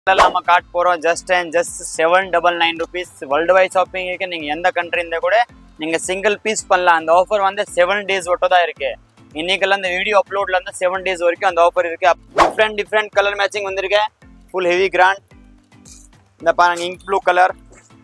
நம்ம காட்ட போறோம் just 799 rupees world wide shopping இருக்கு. நீங்க எந்த கண்ட்ரி இருந்தா கூட நீங்க சிங்கிள் பீஸ் பண்ணலாம். அந்த ஆஃபர் வந்து 7 days மட்டும் தான் இருக்கு. இன்னைக்குள்ள அந்த வீடியோ அப்லோட்ல இருந்து 7 days வரைக்கும் அந்த ஆஃபர் இருக்கு. டிஃபரெண்ட் கலர் மேட்சிங் வந்திருக்கு. Full heavy grand. இந்த பாருங்க இங்க் ப்ளூ கலர்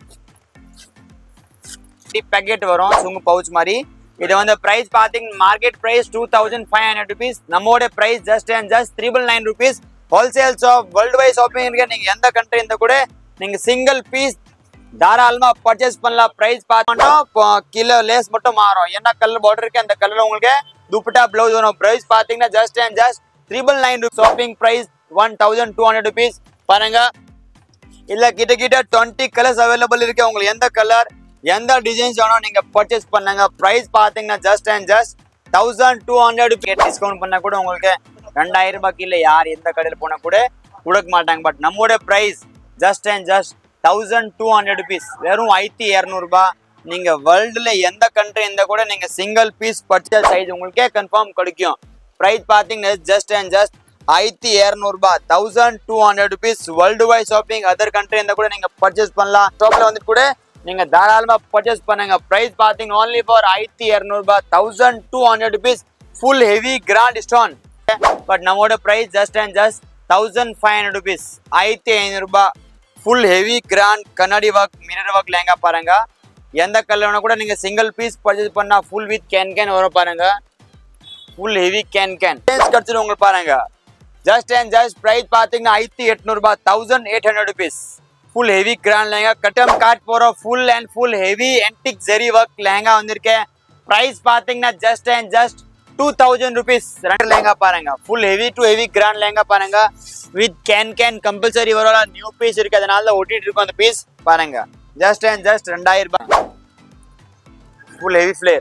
पैकेट वரும் சுங்கு பவுச் மாதிரி. இது வந்து பிரைஸ் பாத்தீங்க மார்க்கெட் பிரைஸ் 2500 rupees. நம்மோட price just 399 rupees. Wholesale shop world wide shopping இருக்கு. நீங்க எந்த கண்ட்ரி இருந்தா கூட நீங்க சிங்கிள் பீஸ் தாராளமா பர்ச்சேஸ் பண்ணலாம். பிரைஸ் பார்த்தோம்னா கிலோ லேஸ் மட்டும் மாறும். என்ன கலர் பார்டர் இருக்கு அந்த கலர்ல உங்களுக்கு துப்பட்டா ப்ளவுஸ் வரும். பிரைஸ் பாத்தீங்கன்னா just 399 rupees. Shopping price 1200 rupees. பாருங்க இல்ல கிட்ட 20 கலர்ஸ் அவைலபிள் இருக்கு. உங்களுக்கு எந்த கலர் எந்த டிசைன்ஸ் வேணும் நீங்க பர்ச்சேஸ் பண்ணுங்க. பிரைஸ் பாத்தீங்கன்னா ஜஸ்ட் 1200 rupees. டிஸ்கவுண்ட் பண்ணா கூட உங்களுக்கு 2000 ரூபாய்க்கு இல்ல யார் எந்த கடையில் போனா கூட கொடுக்க மாட்டாங்க. பட் நம்மோட பிரைஸ் ஜஸ்ட் 1200 rupees. வெறும் 1200 ரூபாய். நீங்க வேர்ல்டுல எந்த கண்ட்ரி இருந்தா கூட நீங்க சிங்கிள் பீஸ் பர்ச்சேஸ் சைஸ் உங்களுக்கே கன்ஃபார்ம் கிடைக்கும். பிரைஸ் பாத்தீங்கன்னா ஜஸ்ட் 1200 ரூபாய். 1200 rupees world wide shopping. Other country இருந்தா கூட நீங்க பர்ச்சேஸ் பண்ணலாம். ஷாப்ல வந்து கூட நீங்க தாராளமா பர்ச்சேஸ் பண்ணுங்க. பிரைஸ் பாத்தீங்க only for 1200 ரூபாய். 1200 rupees full heavy grand stone. But நம்மோட பிரைஸ் ஜஸ்ட் 1500 rupees. 1500 ரூபாய். ஃபுல் ஹெவி கிராண்ட் கண்ணாடி ஒர்க் மிரர் ஒர்க் லேங்கா பாருங்க. எந்த கலர் வேணா கூட நீங்க சிங்கிள் பீஸ் பர்ச்சேஸ் பண்ணா ஃபுல் வித் கேன் வரும் பாருங்க. ஃபுல் ஹெவி கேன் கிடைச்சிடும் உங்களுக்கு பாருங்க. ஜஸ்ட் பிரைஸ் பாத்தீங்கன்னா 1800 ரூபாய். 1800 rupees. Full heavy grand lehenga कटम काट पोरो full and full heavy antique zari work lehenga वंदिरुक्के. प्राइस पातींगना जस्ट 2000 rupees. ரெண்டு லெஹங்கா பாருங்க. Full heavy to heavy grand lehenga பாருங்க. வித் கேன் கம்பல்சரி வரோல நியூ பீஸ் இருக்கு. அதனால தான் ஒட்டிட்டு இருக்கும் அந்த பீஸ் பாருங்க. ஜஸ்ட் 2000 ரூபாய். Full heavy flare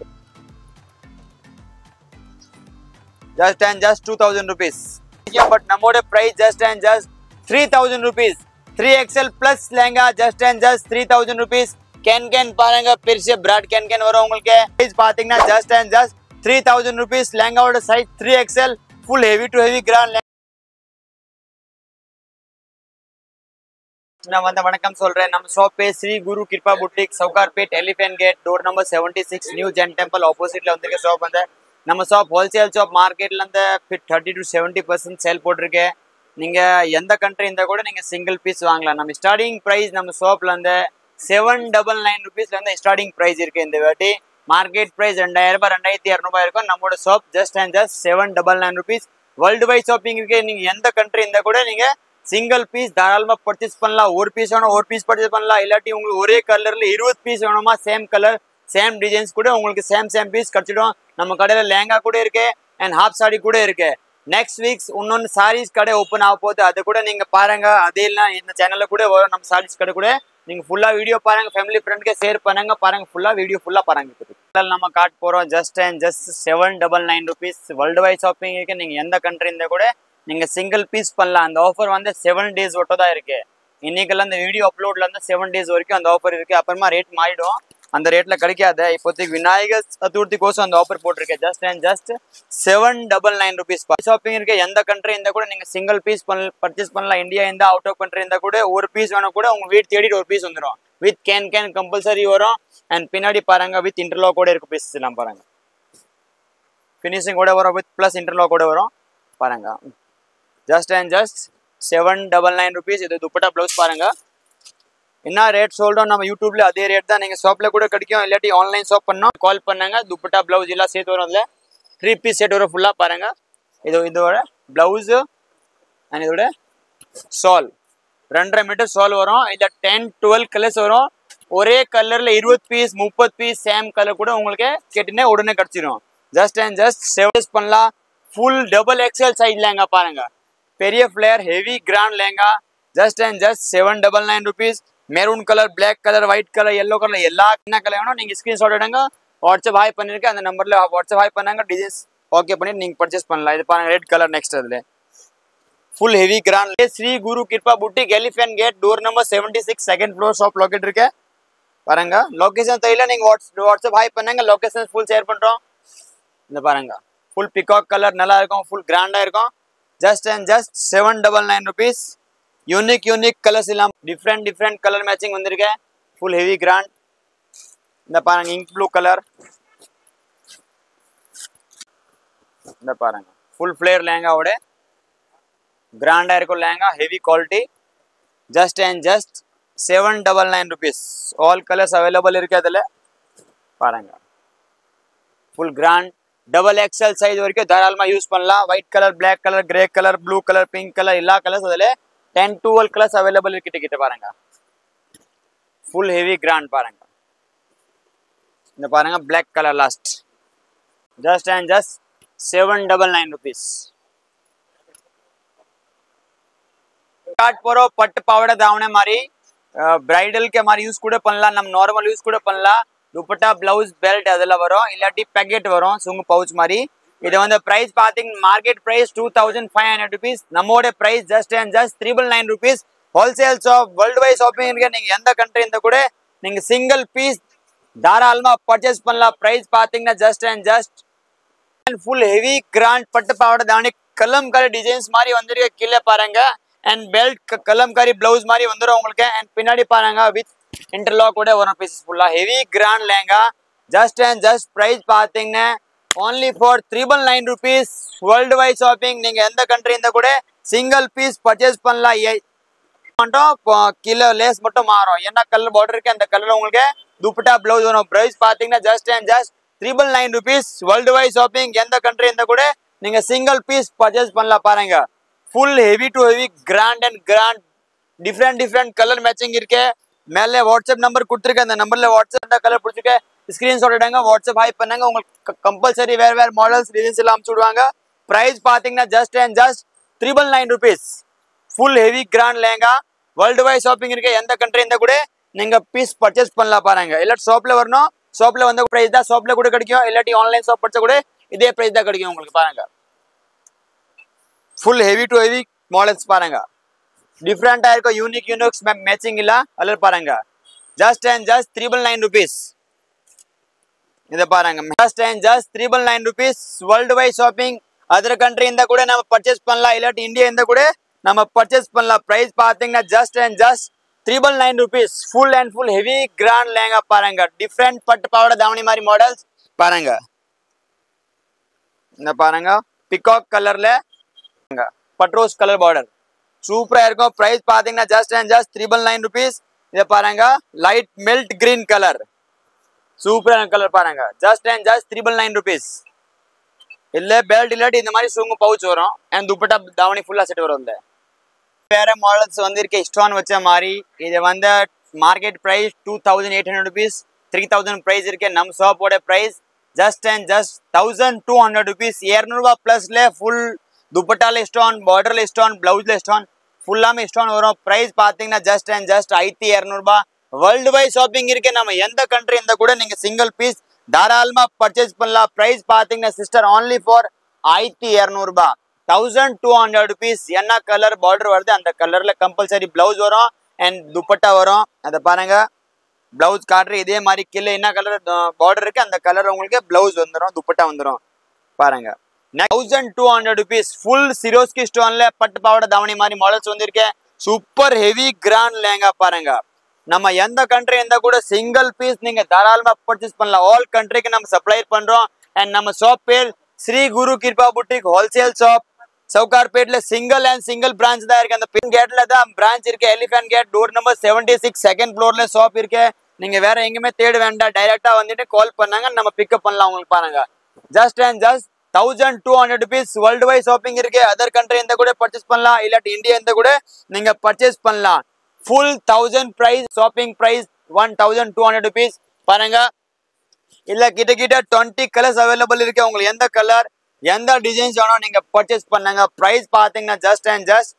just 2000 rupees. But நம்மோட price just 3000 rupees. 3XL plus lehenga just 3000 rupees. Can பாருங்க பெரிய பிராட் கேன் வரும் உங்களுக்கு. பிரைஸ் பாத்தீங்கன்னா ஜஸ்ட் 3000 rupees. லெஹங்காவோட size 3XL full heavy to heavy grand. நான் வந்து வணக்கம் சொல்றேன். நம்ம ஷாப் பே Shri Guru Kripa boutique Sowcarpet Elephant gate door number 76 new Jain temple ஆப்போசிட்ல வந்திருக்க ஷாப் வந்து நம்ம ஷாப் ஹோல்சேல் ஷாப். மார்க்கெட்ல இருந்து 30 to 70% சேல் போட்டிருக்கு. நீங்க எந்த கண்ட்ரி இருந்தா கூட நீங்க சிங்கிள் பீஸ் வாங்கலாம். நம்ம ஸ்டார்டிங் பிரைஸ் நம்ம ஷாப்ல இருந்து 799 rupees இருந்து ஸ்டார்டிங் பிரைஸ் இருக்கு. இந்த வாட்டி மார்க்கெட் பிரைஸ் 2000 ரூபாய் 2200 ரூபாய் இருக்கும். நம்மளோட shop just 799 rupees. World wide shopping இருக்கு. நீங்க எந்த கண்ட்ரி இருந்தா கூட நீங்க சிங்கிள் பீஸ் தாராளமா பர்ச்சேஸ் பண்ணலாம். ஒரு பீஸ் வேணும் ஒரு பீஸ் பர்ச்சேஸ் பண்ணலாம். இல்லாட்டி உங்களுக்கு ஒரே கலர்ல 20 பீஸ் வேணுமா சேம் கலர் சேம் டிசைன்ஸ் கூட உங்களுக்கு சேம் பீஸ் கிடைச்சிடும். நம்ம கடையில லெஹங்கா கூட இருக்கு அண்ட் ஹாஃப் சாரி கூட இருக்கு. நெக்ஸ்ட் வீக்ஸ் இன்னொன்று சாரீஸ் கடை ஓப்பன் ஆக போகுது. அது கூட நீங்க பாருங்க. அதே இல்லை இந்த சேனல்ல கூட வரும் நம்ம சாரீஸ் கடை கூட. நீங்க ஃபுல்லா வீடியோ பாருங்க. ஃபேமிலி ஃப்ரெண்ட்க்கு ஷேர் பண்ணுங்க. பாருங்க ஃபுல்லா வீடியோ ஃபுல்லா பாருங்க. நம்ம காட்ட போறோம் just 799 rupees. World wide shopping இருக்கு. நீங்க எந்த கண்ட்ரி இருந்தா கூட நீங்க சிங்கிள் பீஸ் பண்ணலாம். அந்த ஆஃபர் வந்து 7 days மட்டும் தான் இருக்கு. இன்னைக்குள்ள அந்த வீடியோ அப்லோட்ல இருந்து 7 days வரைக்கும் அந்த ஆஃபர் இருக்கு. அப்புறமா ரேட் மாறிடும். அந்த ரேட்ல கிடைக்காது. இப்போதைக்கு விநாயகர் சதுர்த்தி கோசம் அந்த ஆஃபர் போட்டிருக்கேன். Just 799 rupees. ஷாப்பிங் இருக்கு. எந்த கண்ட்ரி இருந்தா கூட நீங்க சிங்கிள் பீஸ் பர்ச்சேஸ் பண்ணலாம். இந்தியா இருந்தா அவுட் ஆஃப் கண்ட்ரி இருந்தா கூட ஒரு பீஸ் வேணும் கூட உங்க வீட்டு தேடிட்டு ஒரு பீஸ் வந்துடும். வித் கேன் கம்பல்சரி வரும். அண்ட் பின்னாடி பாருங்க வித் இன்டர்லாக் கூட இருக்கு பீஸ் எல்லாம் பாருங்க. ஃபினிஷிங் கூட வரும் வித் பிளஸ் இன்டர்லாக் கூட வரும் பாருங்க. Just 799 rupees. இது துப்பட்டா ப்ளவுஸ் பாருங்க. என்ன ரேட் சொல்றோம் நம்ம யூடியூப்ல அதே ரேட் தான். நீங்க ஷாப்ல கூட கிடைக்கும். இல்லாட்டி ஆன்லைன் ஷாப் பண்ணோம் கால் பண்ணாங்க. துப்பட்டா பிளவுஸ் எல்லாம் சேர்த்து வரும். அதுல 3 பீஸ் செட் வரும் ஃபுல்லா பாருங்க. இதோட பிளவுஸ் அண்ட் இதோட சால் 2.5 மீட்டர் சால் வரும். இதுல 10-12 கலர்ஸ் வரும். ஒரே கலர்ல 20 பீஸ் 30 பீஸ் சேம் கலர் கூட உங்களுக்கு கேட்டுனே உடனே கிடைச்சிடும். ஜஸ்ட் 7 பண்ணலாம். Full double XL size lehenga பாருங்க. பெரிய flare heavy grand lehenga. Just 799 rupees. Maroon colour black colour white colour yellow colour எல்லா என்ன கலர் வேணும் நீங்க ஸ்கிரீன்ஷாட் எடுங்க. வாட்ஸ்அப் ஹாய் பண்ணிருக்கேன். அந்த நம்பர்ல வாட்ஸ்அப் ஹாய் பண்ணாங்க. டிசைன்ஸ் ஓகே பண்ணிட்டு நீங்க பர்ச்சேஸ் பண்ணலாம். இது பாருங்க ரெட் கலர். நெக்ஸ்ட் அதுல full heavy grand Shri Guru Kripa boutique elephant gate door number 76 second floor shop locate இருக்கு பாருங்க. லொகேஷன் தெரியல நீங்க வாட்ஸ்அப் ஹாய் பண்ணுங்க. லொகேஷன் ஃபுல் ஷேர் பண்றோம். இந்த பாருங்க ஃபுல் பிகாக் கலர் நல்லா இருக்கும். ஃபுல் கிராண்டா இருக்கும். Just 799 rupees. யூனிக் கலர்ஸ் எல்லாம் டிஃப்ரெண்ட் கலர் மேட்சிங் வந்திருக்கு. Full heavy grand. இந்த பாருங்க இங்க் ப்ளூ கலர். இந்த பாருங்க ஃபுல் ஃப்ளேர் லெஹங்காவோட கிராண்டா இருக்கும் lehenga, heavy quality. Just and just 799 rupees. All colours available இருக்கு அதில் பாருங்க. Full grand double XL size வரைக்கும் தாராளமாக யூஸ் பண்ணலாம். White colour, black colour, grey colour, blue colour, pink colour எல்லா கலர்ஸ் அதில் 10-12 கலர்ஸ் அவைலபிள் கிட்ட பாருங்க. ஃபுல் ஹெவி கிராண்ட் பாருங்க. இந்த பாருங்க black colour last. Just and just 799 rupees. போறோம் பட்டு பாவாடை தாவணை மாதிரி பிரைடல் के மாதிரி யூஸ் கூட பண்ணலாம். நம்ம நார்மல் யூஸ் கூட பண்ணலாம். दुपट्टा ब्लाउज बेल्ट அதெல்லாம் வரும். இல்லாட்டி பேக்கெட் வரும் சுங்கு பவுச் மாதிரி. இது வந்து பிரைஸ் பாத்தீங்க மார்க்கெட் பிரைஸ் 2500 rupees. நம்மோட price just and just 399 rupees. Wholesale shop world wide shopping இருக்கு. நீங்க எந்த கண்ட்ரி இருந்தா கூட நீங்க சிங்கிள் பீஸ் தாராளமா பர்ச்சேஸ் பண்ணலாம். பிரைஸ் பாத்தீங்கன்னா just and just full heavy grand பட்டு பாவாடை தாவணி கலம்காரி டிசைன்ஸ் மாதிரி வந்திருக்கு. கீழே பாருங்க அண்ட் பெல்ட் கலம்காரி பிளவுஸ் மாதிரி வந்துடும் உங்களுக்கு. அண்ட் பின்னாடி பாருங்க வித் इंटरलॉक கூட வரும் பீசஸ் ஃபுல்லா heavy grand lehenga. Just and just price பாத்தீங்கன்னா only for 399 rupees. World wide shopping நீங்க எந்த கண்ட்ரி இருந்தா கூட சிங்கிள் பீஸ் பர்ச்சேஸ் பண்ணலாம். மட்டும் கீழே லேஸ் மட்டும் மாறும். என்ன கலர் பார்டர் இருக்கு அந்த கலர் உங்களுக்கு துப்பட்டா பிளவுஸ் வரும். பிரைஸ் பாத்தீங்கன்னா just and just 399 rupees. World wide shopping எந்த கண்ட்ரி இருந்தா கூட நீங்க சிங்கிள் பீஸ் பர்ச்சேஸ் பண்ணலாம் பாருங்க. Full heavy to heavy grand and grand different colour matching இருக்கு. மேலே வாட்ஸ்அப் நம்பர் கொடுத்துருக்கேன். அந்த நம்பர்ல வாட்ஸ்அப் கலர் பிடிச்சிருக்க ஸ்கிரீன்ஷாட் எடுங்க. வாட்ஸ்அப் ஹாய் பண்ணாங்க. உங்களுக்கு கம்பல்சரி வேற மாடல்ஸ் டிசைன்ஸ் எல்லாம் அனுப்பிச்சு விடுவாங்க. பிரைஸ் பாத்தீங்கன்னா just and just 399 rupees. Full heavy grand lehenga. World wide shopping இருக்கு. எந்த கண்ட்ரி இருந்தா கூட நீங்க பீஸ் பர்ச்சேஸ் பண்ணலாம் பாருங்க. இல்லாட்டி ஷாப்ல வரணும். ஷாப்ல வந்த பிரைஸ் தான் ஷாப்ல கூட கிடைக்கும். இல்லாட்டி ஆன்லைன் ஷாப் படிச்சா கூட இதே பிரைஸ் தான் கிடைக்கும் உங்களுக்கு பாருங்க. Full heavy to heavy models பாருங்க. டிஃப்ரெண்டா இருக்கும். யூனிக் மேட்சிங் இல்ல அதில் பாருங்க. Just and just 399 rupees. இதை பாருங்க just and just 399 rupees. World wide shopping other country இருந்தா கூட நம்ம பர்ச்சேஸ் பண்ணலாம். இல்லாட்டி இந்தியா இருந்தா கூட நம்ம பர்ச்சேஸ் பண்ணலாம். பிரைஸ் பாத்தீங்கன்னா just and just 399 rupees. Full and full heavy grand lehenga பாருங்க. டிஃப்ரெண்ட் பட்டு பாவாடை தாவணி மாதிரி மாடல்ஸ் பாருங்க. இந்த பாருங்க பிகாக் கலர்ல பட்ரோஸ் கலர் பார்டர் சூப்பரா இருக்கும். பிரைஸ் பாத்தீங்கன்னா ஜஸ்ட் அண்ட் ஜஸ்ட் 399 rupees. இத பாருங்க லைட் மெல்ட் கிரீன் கலர் சூப்பரான கலர் பாருங்க. Just and just 399 rupees. இல்ல பெல்ட் இல்லாட்டி இந்த மாதிரி சுங்கு பவுச் வரும். அண்ட் துப்பட்டா தாவணி ஃபுல்லா செட் வரும். இந்த வேற மாடல்ஸ் வந்திருக்க ஸ்டோன் வச்ச மாதிரி. இது வந்து மார்க்கெட் பிரைஸ் 2800 rupees. 3000 பிரைஸ் இருக்கு. நம்ம ஷாப்போட price just and just 1200 rupees. 200 ரூபாய் பிளஸ்ல full dupatta stone border stone blouse stone फुल्ला स्टोन वो प्राइस पाती जस्ट एंड जस्ट 1200 रूपा वर्ल्ड वाइड शॉपिंग நம்ம எந்த कंट्री இருந்தா கூட நீங்க சிங்கிள் பீஸ் தாராளமா பர்ச்சேஸ் பண்ணலாம். பிரைஸ் பாத்தீங்கன்னா சிஸ்டர் only for 1200 ரூபாய் 1200 rupees. என்ன கலர் பார்டர் வருது அந்த கலர்ல கம்பல்சரி பிளவுஸ் வரும் அண்ட் துப்பட்டா வரும். அத பாருங்க பிளவுஸ் காட்ற இதே மாதிரி கீழ என்ன கலர் பார்டர் இருக்கு அந்த கலர் உங்களுக்கு பிளவுஸ் வந்துரும் துப்பட்டா வந்துரும் பாருங்க. 1200 rupees. ஃபுல் சிரோஸ்கி ஸ்டோன்ல பட்டு பாவாடை தாவணி மாதிரி மாடல்ஸ் வந்திருக்கு. சூப்பர் ஹெவி கிராண்ட் லெஹங்கா பாருங்க. நம்ம எந்த कंट्री இருந்தா கூட சிங்கிள் பீஸ் நீங்க தாராளமா பர்ச்சேஸ் பண்ணலாம். ஆல் कंट्रीக்கு நம்ம சப்ளை பண்றோம். அண்ட் நம்ம ஷாப் பேர் Shri Guru Kripa boutique wholesale shop சவுகார்பேட்ல சிங்கிள் பிரான்ச் தான் இருக்கு. அந்த பின் கேட்ல தான் பிரான்ச் இருக்கு. Elephant gate door number 76 second ஃப்ளோர்ல ஷாப் இருக்கு. நீங்க வேற எங்கேயுமே தேட வேண்டாம். டைரக்டா வந்துட்டு கால் பண்ணாங்க நம்ம பிக்கப் பண்ணலாம் உங்களுக்கு பாருங்க. Just and just 1200 rupees. World wide shopping இருக்கு. அதர் कंट्री இருந்தா கூட பர்ச்சேஸ் பண்ணலாம். இல்லாட்டி இந்தியா இருந்தா கூட நீங்க பர்ச்சேஸ் பண்ணலாம். Full 1000 price shopping price 1200 rupees பாருங்க. இல்ல கிட்ட 20 கலர்ஸ் அவைலபிள் இருக்கு. உங்களுக்கு எந்த கலர் எந்த டிசைன்ஸ் வேணும் நீங்க பர்ச்சேஸ் பண்ணுங்க. பிரைஸ் பாத்தீங்கன்னா just and just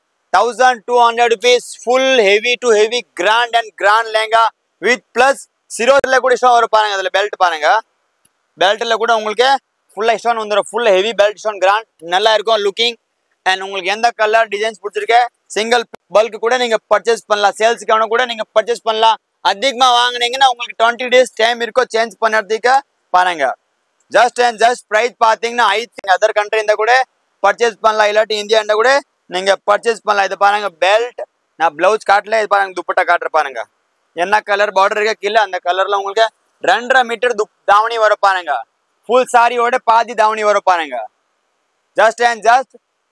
1200 rupees. Full heavy to heavy grand and grand lehenga with plus சிரோல கூட ஸ்டோன் வரும் பாருங்க. அதுல பெல்ட் பாருங்க. பெல்ட்ல கூட உங்களுக்கு ஃபுல்லா ஸ்டோன் வந்துரும். Full heavy belt stone grand நல்லா இருக்கும் லுக்கிங். அண்ட் உங்களுக்கு எந்த கலர் டிசைன்ஸ் பிடிச்சிருக்கு சிங்கிள் பல்க் கூட நீங்க பர்ச்சேஸ் பண்ணலாம். சேல்ஸ்க்கான கூட நீங்க பர்ச்சேஸ் பண்ணலாம். அதிகமா வாங்குனீங்கன்னா உங்களுக்கு 20 days டைம் இருக்கும் சேஞ்ச் பண்ணறதுக்கு பாருங்க. ஜஸ்ட் அண்ட் ஜஸ்ட் பிரைஸ் பாத்தீங்கன்னா அதர் कंट्री இருந்தா கூட பர்ச்சேஸ் பண்ணலாம். இல்லாட்டி இந்தியா இருந்தா கூட நீங்க பர்ச்சேஸ் பண்ணலாம். இது பாருங்க பெல்ட் நான் பிளவுஸ் காட்டல, இது பாருங்க துப்பட்டா காட்டுற பாருங்க. என்ன கலர் பார்டர் இருக்க கீழே அந்த கலர்ல உங்களுக்கு 2.5 மீட்டர் தாவணி வரும் பாருங்க. ஃபுல் சாரியோட பாதி தாவணி வரும் பாருங்க. Just and just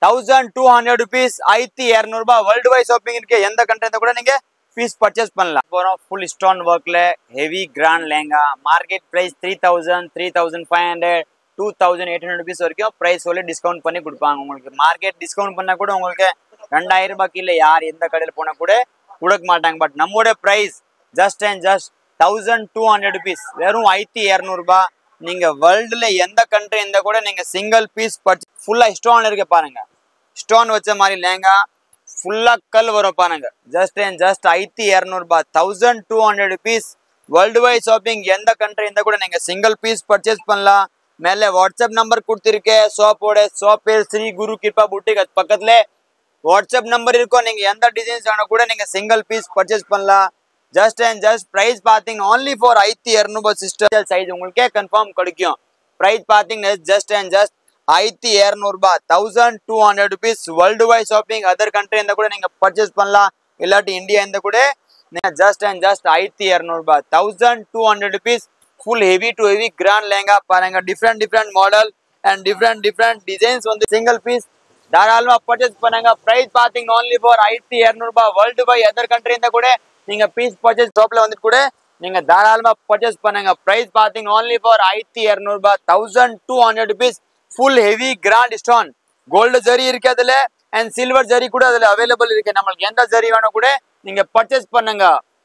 1200 rupees. 1200 ரூபாய். வேர்ல்டு வைட் ஷாப்பிங் இருக்கு. எந்த கண்ட்ரி கூட நீங்க பீஸ் பர்ச்சேஸ் பண்ணலாம். போறோம் ஃபுல் ஸ்டோன் ஒர்க்ல heavy grand lehenga. Market price 3000, 3500, 2800 rupees வரைக்கும் பிரைஸ் சொல்லி டிஸ்கவுண்ட் பண்ணி கொடுப்பாங்க உங்களுக்கு. மார்க்கெட் டிஸ்கவுண்ட் பண்ணா கூட உங்களுக்கு 2000 ரூபாய் கீழே யார் எந்த கடையில் போனா கூட கொடுக்க மாட்டாங்க. பட் நம்மளோட price just and just 1200 rupees. வெறும் 1200 ரூபாய். நீங்க வேர்ல்டுல எந்த கண்ட்ரி இருந்தா கூட நீங்க சிங்கிள் பீஸ் பர்ச்சேஸ். ஃபுல்லா ஸ்டோன் இருக்கு பாருங்க. ஸ்டோன் வச்ச மாதிரி லெஹங்கா ஃபுல்லா கல் வரும் பாருங்க. ஜஸ்ட் அண்ட் ஜஸ்ட் 1200 ரூபாய். 1200 rupees. வேர்ல்டு வைட் ஷாப்பிங் எந்த கண்ட்ரி இருந்தா கூட நீங்க சிங்கிள் பீஸ் பர்ச்சேஸ் பண்ணலாம். மேலே வாட்ஸ்அப் நம்பர் கொடுத்துருக்கேன். ஷாப் பேர் ஸ்ரீ குரு கிருபா புட்டிக். அது பக்கத்துல வாட்ஸ்அப் நம்பர் இருக்கும். நீங்க எந்த டிசைன்ஸ் வேணா கூட நீங்க சிங்கிள் பீஸ் பர்ச்சேஸ் பண்ணலாம். ஜஸ்ட் அண்ட் ஜஸ்ட் பிரைஸ் பாத்தீங்கன்னா only for 1200 ரூபாய். சிஸ்டர் சைஸ் உங்களுக்கே கன்ஃபார்ம் கிடைக்கும். பிரைஸ் பாத்தீங்கன்னா ஜஸ்ட் அண்ட் ஜஸ்ட் 1200 ரூபாய். 1200 rupees. World wide shopping other country இருந்தா கூட நீங்க பர்ச்சேஸ் பண்ணலாம். இல்லாட்டி இந்தியா இருந்தா கூட நீங்க ஜஸ்ட் அண்ட் ஜஸ்ட் 1200 ரூபாய். 1200 rupees. Full heavy to heavy grand lehenga பாருங்க. Different model and different designs வந்து சிங்கிள் பீஸ் தாராளமா பர்ச்சேஸ் பண்ணுங்க. பிரைஸ் பாத்தீங்கன்னா only for 1200 ரூபாய். வேர்ல்டு வைட் அதர் கண்ட்ரி இருந்தா கூட நீங்க பீஸ் பர்ச்சேஸ் ஷாப்ல வந்துட்டு கூட நீங்க தாராளமா பர்ச்சேஸ் பண்ணுங்க. பிரைஸ் பாத்தீங்கன்னா only for 1200 ரூபாய். 1200 rupees. Full heavy grand stone gold zari இருக்கு அதுல அண்ட் சில்வர் ஜரி கூட அதுல அவைலபிள் இருக்கு. நம்மளுக்கு எந்த ஜரி வேணும் கூட நீங்க பர்ச்சேஸ் பண்ணுங்க.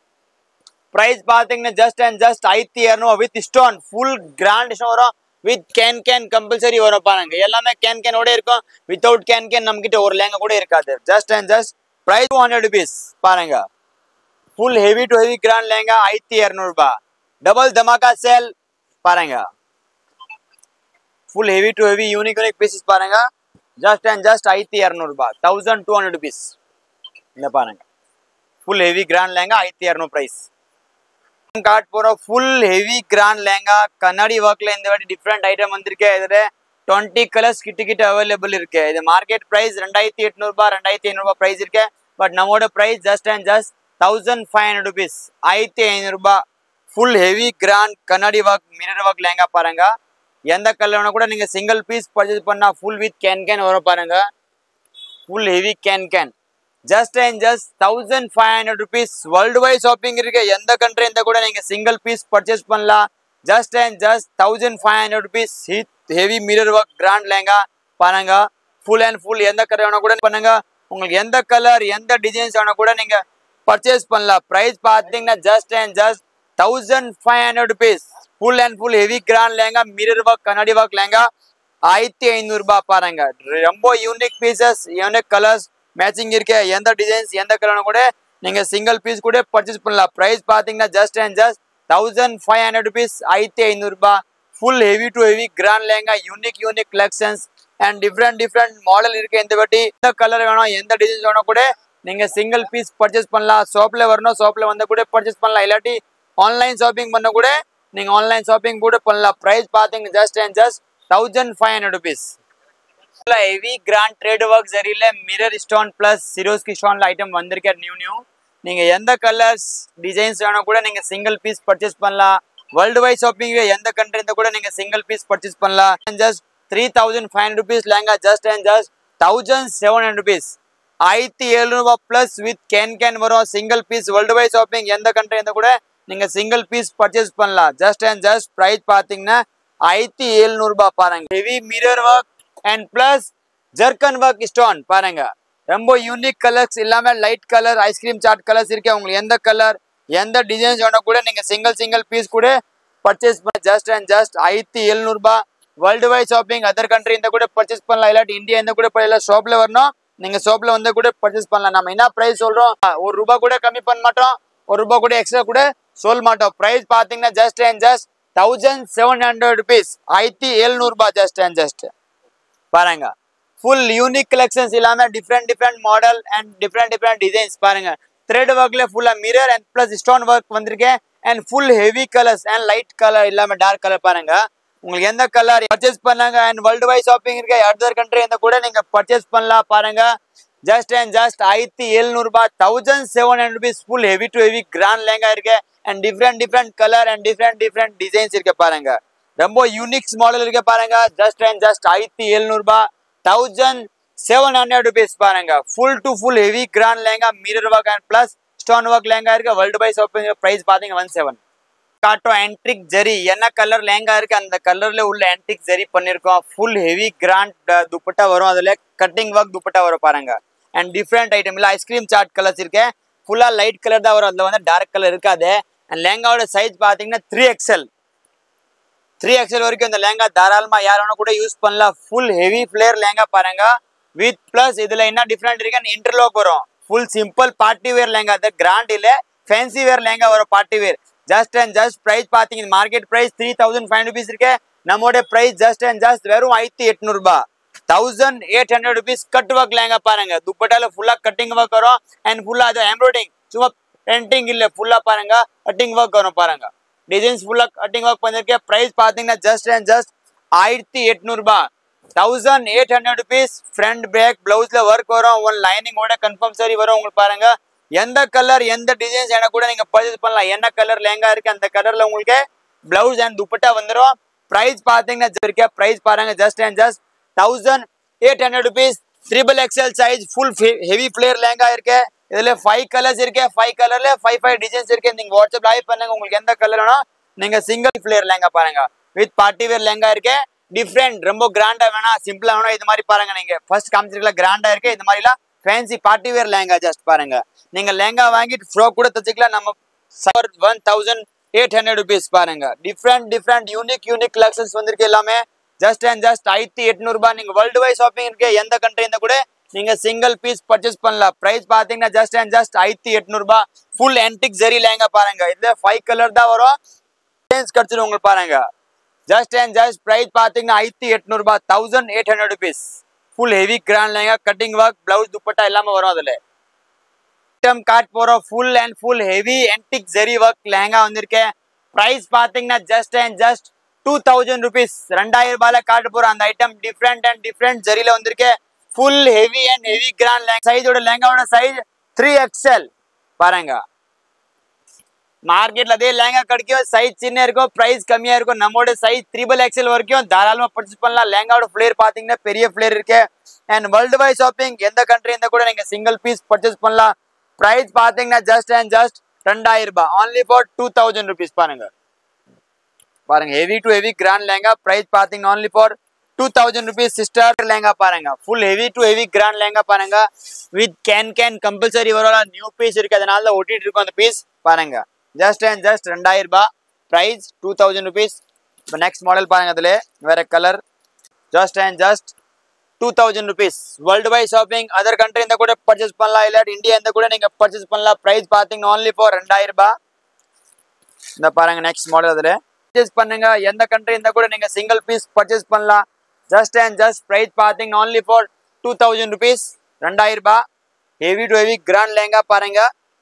பிரைஸ் பாத்தீங்கன்னா just and just 1200 with stone. Full grand stone வரும். வித் கேன் கம்பல்சரி வரும் பாருங்க. எல்லாமே கேன் ஓட இருக்கும். வித்தவுட் கேன் நம்ம கிட்ட ஒரு லெஹங்கா கூட இருக்காது. Just and just price 200 rupees பாருங்க. Full heavy to heavy grand lehenga 1200 ரூபாய். டபுள் தமாகா சேல் பாருங்க. Full heavy to heavy unique pieces பாருங்க. ஜஸ்ட் அண்ட் ஜஸ்ட் 1200 ரூபாய். 1200 rupees. இந்த பாருங்க full heavy grand lehenga 1200 price. காட் போற ஃபுல் ஹெவி கிராண்ட் லெஹங்கா கண்ணாடி ஒர்க்ல இந்த வாட்டி டிஃப்ரெண்ட் ஐட்டம் வந்திருக்கு. இதுல 20 கலர்ஸ் கிட்ட அவைலபிள் இருக்கு. இது மார்க்கெட் பிரைஸ் 2800 ரூபாய் 2500 ரூபாய் பிரைஸ் இருக்கு. பட் நம்மளோட price just and just 1500 rupees. 1500 ரூபாய். ஃபுல் ஹெவி கிராண்ட் கண்ணாடி ஒர்க் மிரர் ஒர்க் லெஹங்கா பாருங்க. எந்த கலர் வேணா கூட நீங்க சிங்கிள் பீஸ் பர்ச்சேஸ் பண்ணா ஃபுல் வித் கேன் வரும் பாருங்க. Full heavy can just and just 1500 rupees. World wide shopping இருக்கு. எந்த கண்ட்ரி இருந்தா கூட நீங்க சிங்கிள் பீஸ் பர்ச்சேஸ் பண்ணலாம். Just and just 1500 rupees. Heavy mirror work grand lehenga பாருங்க. ஃபுல் அண்ட் ஃபுல் எந்த கலர் வேணா கூட பண்ணுங்க. உங்களுக்கு எந்த கலர் எந்த டிசைன்ஸ் வேணா கூட நீங்க பர்ச்சேஸ் பண்ணலாம். பிரைஸ் பாத்தீங்கன்னா just and just 1500 rupees. Full and full heavy grand lehenga mirror work கண்ணாடி ஒர்க் லெஹங்கா 1500 ரூபாய் பாருங்க. ரொம்ப unique pieces unique colours matching இருக்கு. எந்த டிசைன்ஸ் எந்த கலர் கூட நீங்க சிங்கிள் பீஸ் கூட பர்ச்சேஸ் பண்ணலாம். பிரைஸ் பாத்தீங்கன்னா ஜஸ்ட் அண்ட் ஜஸ்ட் 1500 rupees. 1500 ரூபாய். Full heavy to heavy grand lehenga unique collections and different model இருக்கு. இந்த வாட்டி எந்த கலர் வேணும் எந்த டிசைன்ஸ் வேணும் கூட நீங்க சிங்கிள் பீஸ் பர்ச்சேஸ் பண்ணலாம். ஷாப்ல வரணும் ஷாப்ல வந்து கூட பர்ச்சேஸ் பண்ணலாம். இல்லாட்டி ஆன்லைன் ஷாப்பிங் பண்ண கூட நீங்க ஆன்லைன் ஷாப்பிங் கூட பண்ணலாம். பிரைஸ் பாத்தீங்கன்னா just and just 1500 rupees. Heavy grand thread work ஜரியில மிரர் ஸ்டோன் பிளஸ் சிரோஸ்கி ஸ்டோன்ல ஐட்டம் வந்திருக்க நியூ நீங்க எந்த கலர்ஸ் டிசைன்ஸ் வேணும் கூட நீங்க சிங்கிள் பீஸ் பர்ச்சேஸ் பண்ணலாம். வேர்ல்டு வைட் ஷாப்பிங் எந்த கண்ட்ரி இருந்தா கூட நீங்க சிங்கிள் பீஸ் பர்ச்சேஸ் பண்ணலாம். Just 3500 rupees lehenga just and just 1700 rupees. 1700 ரூபாய் பிளஸ் வித் கேன் வரும். Single piece world wide shopping எந்த கண்ட்ரி இருந்தா கூட நீங்க சிங்கிள் பீஸ் பர்ச்சேஸ் பண்ணலாம். ஜஸ்ட் அண்ட் ஜஸ்ட் பிரைஸ் பாத்தீங்கன்னா 1700 ரூபாய் பாருங்க. Heavy mirror work and plus ஜர்கன் ஒர்க் ஸ்டோன் பாருங்க. ரொம்ப யூனிக் கலர்ஸ் எல்லாமே light colour ice cream shade colours இருக்கு. உங்களுக்கு எந்த கலர் எந்த டிசைன்ஸ் வேணா கூட நீங்க சிங்கிள் பீஸ் கூட பர்ச்சேஸ் பண்ண. ஜஸ்ட் அண்ட் ஜஸ்ட் 1700 ரூபாய். World wide shopping other country இருந்தா கூட பர்ச்சேஸ் பண்ணலாம். இல்லாட்டி இந்தியா இருந்தா கூட பண்ணலாம். ஷாப்ல வரணும் நீங்க ஷாப்ல வந்து கூட பர்ச்சேஸ் பண்ணலாம். நம்ம என்ன பிரைஸ் சொல்றோம் 1 ரூபாய் கூட கம்மி பண்ண மாட்டோம். 1 ரூபாய் கூட எக்ஸ்ட்ரா கூட சொல்ல மாட்டோம். பிரைஸ் பாத்தீங்கன்னா ஜஸ்ட் அண்ட் ஜஸ்ட் 1700 rupees. 1700 ரூபாய். ஜஸ்ட் அண்ட் ஜஸ்ட் பாருங்க. ஃபுல் யூனிக் கலெக்ஷன்ஸ் எல்லாமே different model and different designs பாருங்க. த்ரெட் ஒர்க்ல ஃபுல்லா mirror and plus stone work வந்திருக்கேன். And full heavy colours and light colour எல்லாமே டார்க் கலர் பாருங்க. உங்களுக்கு எந்த கலர் பர்ச்சேஸ் பண்ணாங்க. அண்ட் வேர்ல்டு வைட் ஷாப்பிங் இருக்க அதர் கண்ட்ரி இருந்தா கூட நீங்க பர்ச்சேஸ் பண்ணலாம் பாருங்க. ஜஸ்ட் அண்ட் ஜஸ்ட் 1700 ரூபாய் 1700 rupees full heavy to heavy grand lehenga இருக்கு and different color and different designs இருக்கு பாருங்க ரொம்ப யூனிக் மாடல் இருக்கு பாருங்க ஜஸ்ட் அண்ட் ஜஸ்ட் 1700 ரூபாய் 1700 rupees பாருங்க full to full heavy grand lehenga mirror work and plus stone work lehenga இருக்கு world wise ஷாப்பிங் பிரைஸ் பாத்தீங்க 17 காட்டோ ஆன்டிக் ஜரி என்ன கலர் லெங்கா இருக்கு அந்த கலர்ல உள்ள ஆன்டிக் ஜரி பண்ணிருக்கோம் full heavy grand துப்பட்டா வரும் அதுல கட்டிங் work துப்பட்டா வரும் பாருங்க and different item இல்ல ஐஸ்கிரீம் சாட் கலர்ஸ் இருக்கு ஃபுல்லா லைட் கலர் தான் வரும் அதுல வந்து டார்க் கலர் இருக்காது and லெங்காவோட சைஸ் பாத்தீங்கன்னா 3XL வரைக்கும் இந்த லெங்கா தாராளமா யார் வேணா கூட யூஸ் பண்ணலாம் full heavy flare லெங்கா பாருங்க with plus இதுல என்ன டிஃபரண்ட் இருக்கு இன்டர்லாக் வரும் full simple party wear lehenga அது கிராண்ட் இல்ல ஃபேன்சி wear லெங்கா வரும் party wear just and just price பாத்தீங்க மார்க்கெட் பிரைஸ் 3500 rupees இருக்கு நம்மோட பிரைஸ் just and just வெறும் 1800 ரூபாய் 1800 rupees कट वर्क लहंगा பாருங்க दुपट्टाல ஃபுல்லா கட்டிங் வர்க் வரும் and ஃபுல்லா அது எம்ப்ராய்டிங் சும்மா பிரிண்டிங் இல்ல ஃபுல்லா பாருங்க கட்டிங் வர்க் வரும் பாருங்க டிசைன்ஸ் ஃபுல்லா கட்டிங் வர்க் பண்ணிருக்கே பிரைஸ் பாத்தீங்கன்னா ஜஸ்ட் அண்ட் ஜஸ்ட் 1800 ரூபாய் 1800 rupees फ्रंट बैक ब्लाउஸ்ல வர்க் வரும் ஒன் லைனிங் ஓட கன்ஃபார்ம் சரி வரும் உங்களுக்கு பாருங்க எந்த கலர் எந்த டிசைன்ஸ் என கூட நீங்க பர்ச்சேஸ் பண்ணலாம் என்ன கலர் லெஹங்கா இருக்கு அந்த கலர்ல உங்களுக்கு ब्लाउஸ் and दुपट्टा வந்துரும் பிரைஸ் பாத்தீங்கன்னா இருக்கு பிரைஸ் பாருங்க just and just 1800 rupees triple XL size full heavy flare lehenga இருக்கு இதுல 5 கலர்ஸ் இருக்கு 5 கலர்ல 5 டிசைன்ஸ் இருக்கு நீங்க வாட்ஸ்அப் லைவ் பண்ணுங்க உங்களுக்கு எந்த கலர் வேணும் நீங்க சிங்கிள் flare லெங்கா பாருங்க வித் பார்ட்டி வேர் லெங்கா இருக்கு டிஃபரண்ட் ரொம்ப கிராண்டா வேணா சிம்பிளா வேணா இது மாதிரி பாருங்க நீங்க ஃபர்ஸ்ட் காமிச்சிருக்கல கிராண்டா இருக்கு இது மாதிரிலாம் fancy party wear lehenga just பாருங்க நீங்க லெங்கா வாங்கிட்டு ஃப்ராக் கூட தச்சுக்கலாம் நம்ம 1800 rupees பாருங்க டிஃபரண்ட் யூனிக் கலெக்ஷன்ஸ் வந்திருக்கு எல்லாமே just and just 1800 ரூபாய் நீங்க வேர்ல்ட் வைட் ஷாப்பிங் இருக்கு எந்த कंट्री இந்த கூட நீங்க சிங்கிள் பீஸ் பர்ச்சேஸ் பண்ணலாம் பிரைஸ் பாத்தீங்கன்னா just and just 1800 ரூபாய் full antique zari லெங்கா பாருங்க இதுல 5 கலர் தான் வரும் டிசைன்ஸ் கட்சிரு உங்களுக்கு பாருங்க just and just பிரைஸ் பாத்தீங்கன்னா 1800 ரூபாய் 1800 rupees full heavy grand lehenga cutting work blouse dupatta எல்லாமே வரும் அதுல ஐட்டம் காட் போற full heavy antique zari work lehenga வந்திருக்கு பிரைஸ் பாத்தீங்கன்னா just and just 2000 rupees 2000 ரூபாயில காட்ட போற அந்த ஐட்டம் டிஃபரண்ட் ஜரில வந்திருக்கு full heavy grand லெங்கா சைஸோட லெங்காவோட சைஸ் 3XL பாருங்க மார்க்கெட்ல அதே லெங்கா கிடைக்கும் சைஸ் சின்ன இருக்கும் பிரைஸ் கம்மியா இருக்கும் நம்மோட சைஸ் XXL வரைக்கும் தாராளமா பர்ச்சேஸ் பண்ணலாம் லெங்காவோட ஃப்ளேர் பாத்தீங்கன்னா பெரிய ஃப்ளேர் இருக்கு and வேர்ல்ட் வைட் ஷாப்பிங் எந்த कंट्री இந்த கூட நீங்க சிங்கிள் பீஸ் பர்ச்சேஸ் பண்ணலாம் பிரைஸ் பாத்தீங்கன்னா just and just 2000 ரூபாய் only for 2000 rupees பாருங்க பாருங்க heavy to heavy grand lehenga price பாத்தீங்க only for 2000 rupees sister lehenga பாருங்க full heavy to heavy grand lehenga பாருங்க with can compulsory வரல நியூ பீஸ் இருக்கு அதனால தான் ஓட்டிட்டு இருக்கும் அந்த பீஸ் பாருங்க just and just 2000 ரூபாய் பிரைஸ் 2000 rupees next மாடல் பாருங்க அதுல வேற colour just and just 2000 rupees world wide shopping other country இந்த கூட பர்ச்சேஸ் பண்ணலாம் இல்ல இந்தியா இந்த கூட நீங்க பர்ச்சேஸ் பண்ணலாம் பிரைஸ் பாத்தீங்க only for 2000 ரூபாய் இந்த பாருங்க next மாடல் அதுல பர்ச்சேஸ் பண்ணுங்க எந்த कंट्री இந்த கூட நீங்க சிங்கிள் பீஸ் பர்ச்சேஸ் பண்ணலாம் just and just price பாத்தீங்க only for 2000 rupees 2000 ரூபாய் heavy to heavy grand lehenga பாருங்க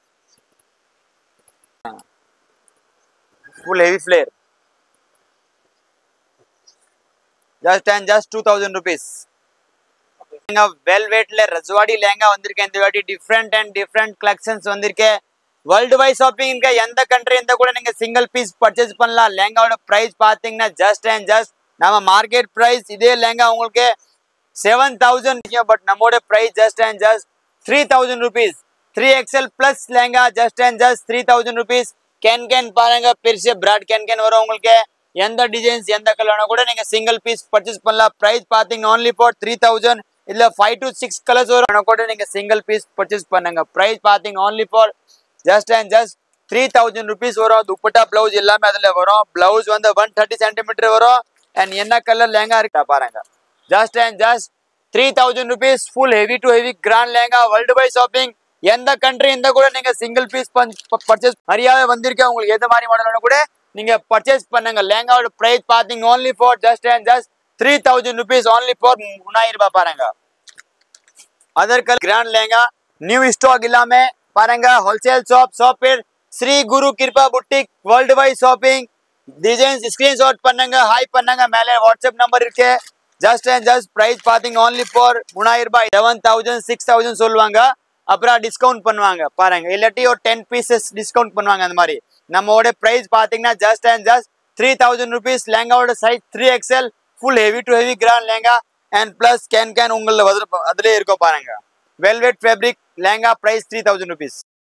full heavy flare just and just 2000 rupees velvetல ரஜவாடி lehenga வந்திருக்கு இந்த வாட்டி டிஃபரண்ட் கலெக்ஷன்ஸ் வந்திருக்கு வேர்ல்ட் வைட் ஷாப்பிங் இங்க எந்த कंट्री இந்த கூட நீங்க சிங்கிள் பீஸ் பர்ச்சேஸ் பண்ணலாம் லெங்காவோட பிரைஸ் பாத்தீங்கன்னா just and just நம்ம மார்க்கெட் பிரைஸ் இதே லெங்கா உங்களுக்கு 7000 பட் நம்மோட price just and just 3000 rupees 3XL plus lehenga just and just 3000 rupees can பாருங்க பெரிய பிராட் கேன் வரும் உங்களுக்கு எந்த டிசைன்ஸ் எந்த கலர்னா கூட நீங்க சிங்கிள் பீஸ் பர்ச்சேஸ் பண்ணலாம் பிரைஸ் பாத்தீங்க only for 3000 இல்ல 5 to 6 கலர்ஸ் வரும் கூட நீங்க சிங்கிள் பீஸ் பர்ச்சேஸ் பண்ணுங்க பிரைஸ் பாத்தீங்க only for just and just 3000 rupees வரும் दुपट्टा ब्लाउज எல்லாமே அதுல வரும் ब्लाउज வந்து 130 cm வரும் and என்ன கலர் லெங்கா இருக்கு பாருங்க just and just 3000 rupees full heavy to heavy grand lehenga world wide shopping எந்த कंट्री இந்த கூட நீங்க சிங்கிள் பீஸ் பர்ச்சேஸ் ஹரியாவே வந்திருக்கு உங்களுக்கு எந்த மாதிரி மாடல்னா கூட நீங்க பர்ச்சேஸ் பண்ணுங்க லெங்காவோட பிரைஸ் பாத்தீங்க only for just and just 3000 rupees only for 3000 ரூபாய் பாருங்க other colour grand lehenga new stock எல்லாமே பாருங்க ஹோல்சேல் ஷாப் பேர் Shri Guru Kripa boutique world wide shopping designs screenshot பண்ணுங்க ஹாய் பண்ணுங்க மேலே வாட்ஸ்அப் நம்பர் இருக்கு ஜஸ்ட் அண்ட் ஜஸ்ட் பிரைஸ் பாத்தீங்க only for 3000 ரூபாய் 7000 6000 சொல்லுவாங்க அப்புறம் டிஸ்கவுண்ட் பண்ணுவாங்க பாருங்க இல்லாட்டி ஒரு 10 பீசஸ் டிஸ்கவுண்ட் பண்ணுவாங்க அந்த மாதிரி நம்மோட பிரைஸ் பாத்தீங்கன்னா ஜஸ்ட் அண்ட் ஜஸ்ட் 3000 rupees லெஹங்காவோட size 3XL full heavy to heavy grand lehenga and plus can உங்கள அதிலே இருக்கும் பாருங்க velvet fabric lehenga price 3000 rupees